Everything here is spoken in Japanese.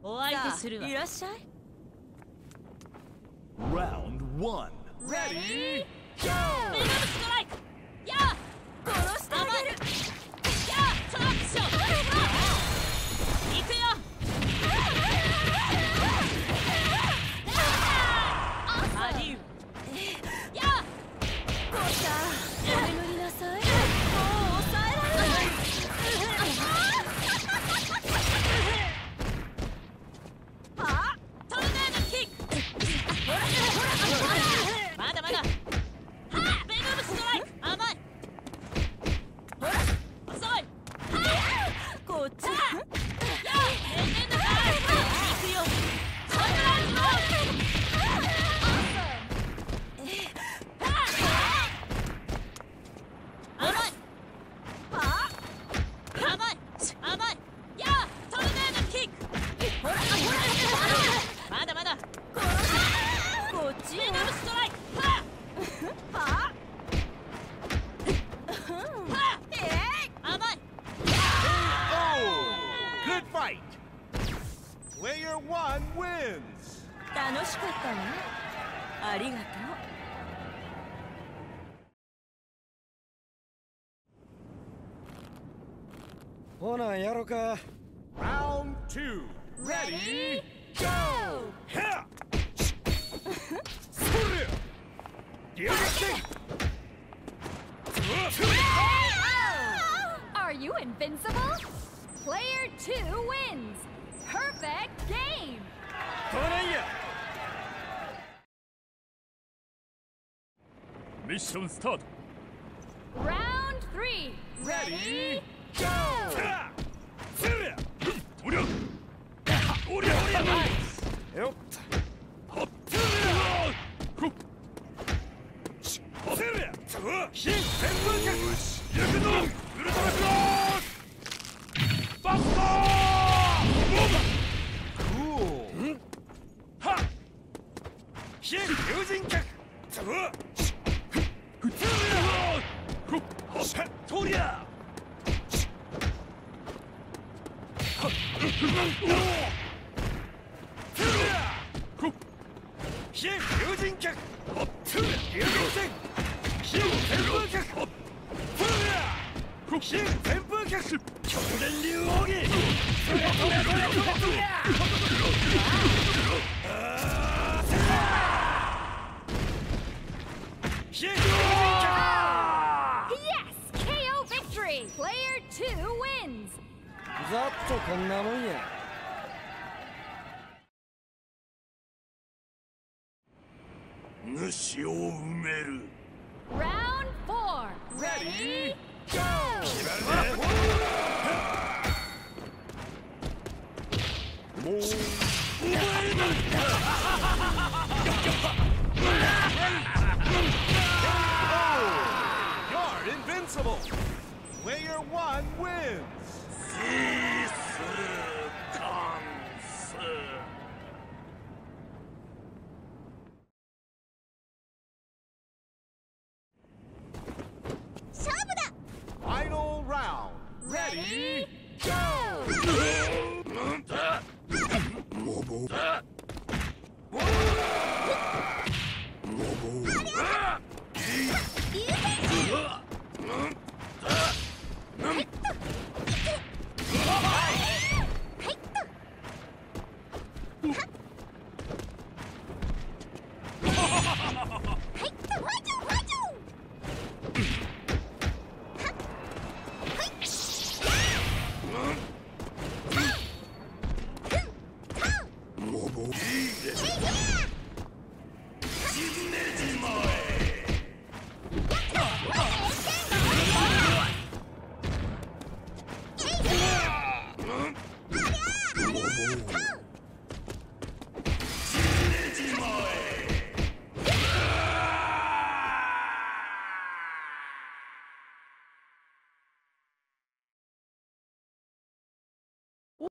お相手するわ。 いらっしゃい。 Round one. Ready? Go! メガブストライク。やあ。 殺してあげる。 やあ。トラックショー。行くよ。アデュー。やあ。 コウちゃん、お眠りなさい。もう抑えられない。 はあ。トルネードキック。まだまだ。ベガブストライク。甘い。遅い。 コウちゃん。 やあ。天然のカーブ。行くよ。サプライズロー。甘い。甘い。甘い。やあ。トルネードキック。まだまだ。 こっちメガブストライク。甘い。 Oh! Good fight! Player one wins! 楽しかったね。ありがとう。 ほなやろか。 Round two. Ready? Go! Ha! Are you invincible? Player 2 wins! Perfect game! どないや。 ミッションスタート。 Round 3! Ready? Go! おりゃおりゃおりゃよっはっほっ非旋風脚。 よしやけどウルトラクロスバスター Cool. はっ非竜神脚。 とりゃ非竜神脚。竜神戦。非旋風脚。非旋風脚。極限流奥義。非竜神脚。 Yes! KO victory! Player 2 wins! ざっとこんなもんや。 主を埋める Round 4! Ready? Go! もう You're invincible! Player one wins! シースダンス Final round. Ready? Go! モボ